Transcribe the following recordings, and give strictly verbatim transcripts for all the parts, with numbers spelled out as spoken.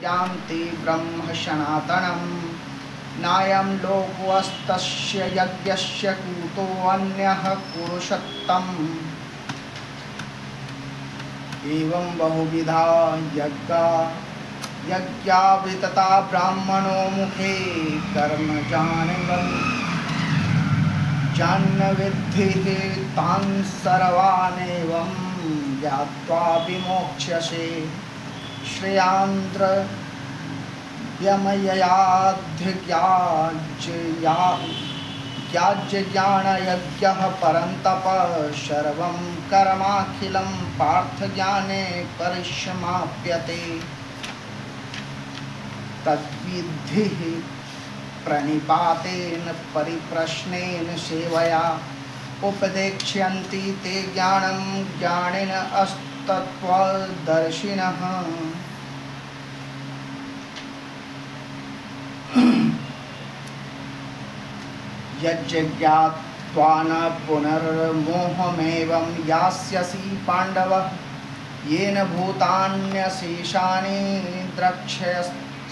यान्ति ब्रह्म सनातनम् नायं लोकोऽस्तस्य यज्ञस्य कुतो अन्यः पुरुषोत्तमः एवं बहुविधा यज्ञा यज्ञा वितता ब्राह्मणो मुखे कर्म जानवन् जान्यविद्धिः तान् सर्वानेवं ज्ञात्वा विमोक्ष्यसे श्रेयान्द्र ज्ञानयज्ञः परन्तप सर्वं कर्माखिलं पार्थज्ञाने परिसमाप्यते तद्विद्धिः प्रणिपातेन परिप्रश्नेन सेवया उपदेक्ष्यन्ति ते ज्ञानं ज्ञानिनस्तत्त्वदर्शिनः यज्ञात्वा न पुनर्मोहमेवं यास्यसि पाण्डव येन भूतान्यशेषानि द्रक्ष्यस्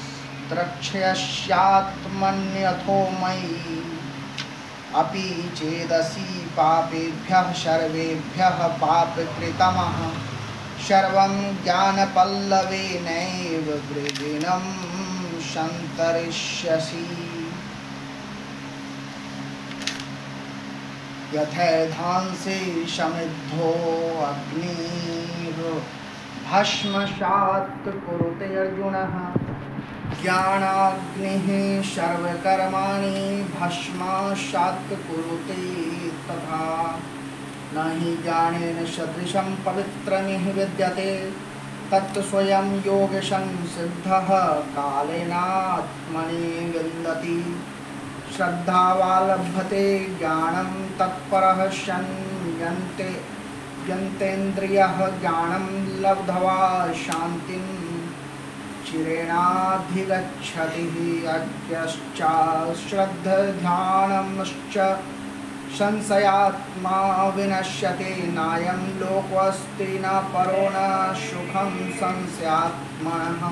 द्रक्ष्यस्यात्मन्यथो मयि अपि चेदसि पापेभ्यः सर्वेभ्यः पापकृतमः सर्वं ज्ञानपल्लवेनैव वृजिनं सन्तरिष्यसि यथैधांसि समिद्धो अग्निर्भस्मसात् कुरुते अर्जुनः ज्ञानाग्निः सर्वकर्माणि भस्मसात् कुरुते तथा न हि ज्ञानेन सदृशं पवित्रमिह विद्यते तत् स्वयं योगसंसिद्धः कालेनात्मनि विन्दति श्रद्धावा लभते ज्ञानं तत्परः सन् यन्ते यन्तेन्द्रियः ज्ञानं लब्ध्वा शान्तिं चिरेणाधिगच्छति अज्ञश्च श्रद्धध्यानश्च संशयात्मा विनश्यते नायं लोकोऽस्ति न परो न सुखं संशयात्मनः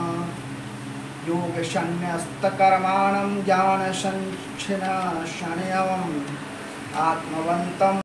योगसन्न्यस्तकर्माणं ज्ञानसञ्छिन्नशनयम् आत्मवन्तं